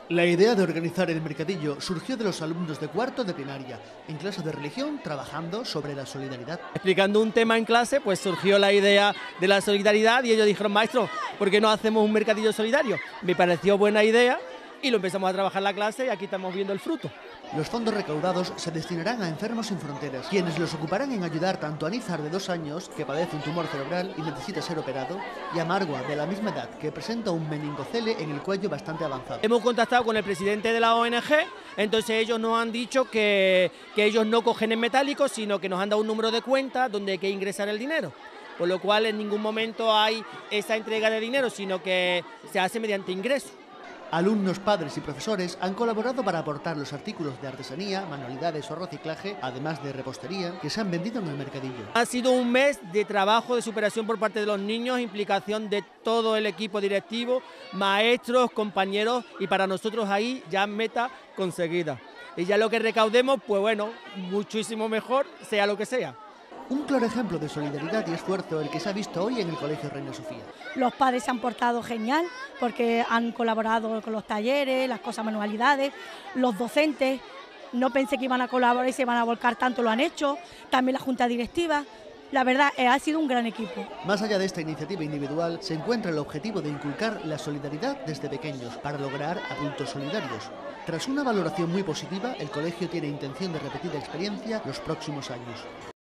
La idea de organizar el mercadillo surgió de los alumnos de cuarto de primaria, en clase de religión, trabajando sobre la solidaridad. Explicando un tema en clase, pues surgió la idea de la solidaridad y ellos dijeron: maestro, ¿por qué no hacemos un mercadillo solidario? Me pareció buena idea y lo empezamos a trabajar en la clase y aquí estamos viendo el fruto. Los fondos recaudados se destinarán a Enfermos Sin Fronteras, quienes los ocuparán en ayudar tanto a Nizar, de 2 años, que padece un tumor cerebral y necesita ser operado, y a Marwa, de la misma edad, que presenta un meningocele en el cuello bastante avanzado. Hemos contactado con el presidente de la ONG, entonces ellos nos han dicho que ellos no cogen en metálico, sino que nos han dado un número de cuenta donde hay que ingresar el dinero. Por lo cual en ningún momento hay esa entrega de dinero, sino que se hace mediante ingreso. Alumnos, padres y profesores han colaborado para aportar los artículos de artesanía, manualidades o reciclaje, además de repostería, que se han vendido en el mercadillo. Ha sido un mes de trabajo, de superación por parte de los niños, implicación de todo el equipo directivo, maestros, compañeros, y para nosotros ahí ya meta conseguida. Y ya lo que recaudemos, pues bueno, muchísimo mejor, sea lo que sea. Un claro ejemplo de solidaridad y esfuerzo el que se ha visto hoy en el Colegio Reina Sofía. Los padres se han portado genial porque han colaborado con los talleres, las cosas, manualidades. Los docentes, no pensé que iban a colaborar y se iban a volcar tanto, lo han hecho. También la junta directiva. La verdad, ha sido un gran equipo. Más allá de esta iniciativa individual, se encuentra el objetivo de inculcar la solidaridad desde pequeños para lograr adultos solidarios. Tras una valoración muy positiva, el colegio tiene intención de repetir la experiencia los próximos años.